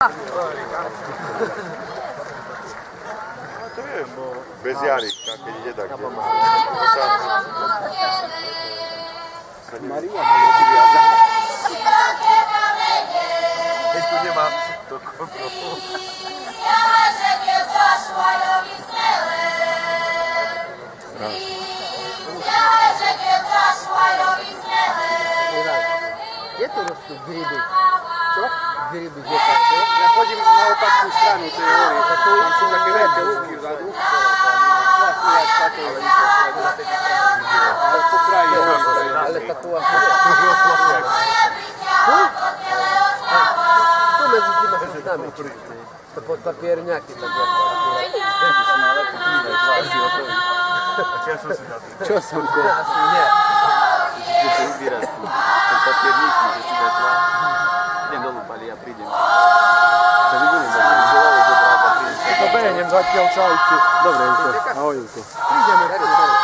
To je, bez Jarika, keď ide tak. Maria ma je viaza. Keď tu nemá to kontrolu. Kde to rostú gryby? Čo? Gryby, kde to rostú? Ja chodím na opačnú stranu, to je hory. Tam sú také veľké lúky vzadu. Ale po kraji. Ale taková... Tu medzi tými hrstami. To pod papierňaky tak ako. Čo som to? Asi nie. Že to vybíraš tu. Ten papierníky, že si dáš lá. Idem dolu, Pali, ja prídem. Sa vybudem, že človek dobrá, prídem. To behnem zatiaľ, čaute. Dobre, Juko. Ahoj, Juko. Prídeme.